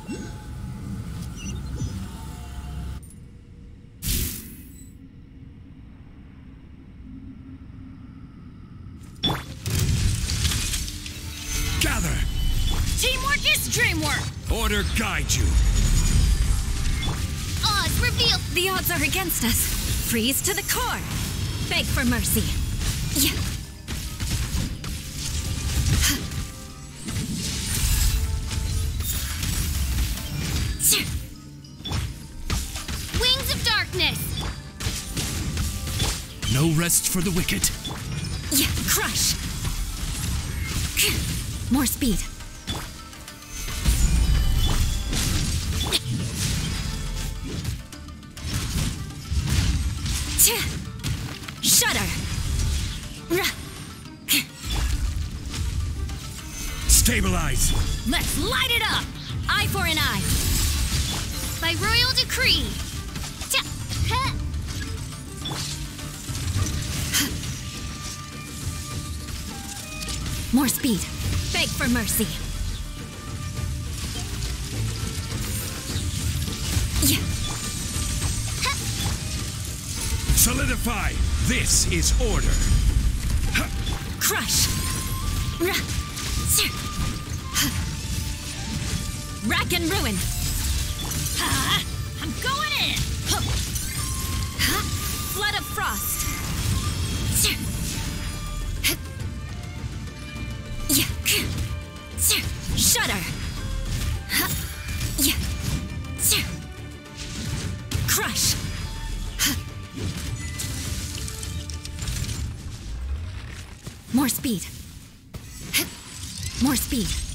Gather! Teamwork is dreamwork! Order guide you! Odds reveal! The odds are against us. Freeze to the core. Beg for mercy. Yeah. Wings of darkness! No rest for the wicked. Yeah, crush. More speed. Shudder. Stabilize. Let's light it up. Eye for an eye. By royal decree! More speed. Beg for mercy. Yeah. Solidify. This is order. Crush. Rack and ruin. I'm going in! Flood of frost. Shudder. Crush. More speed. More speed.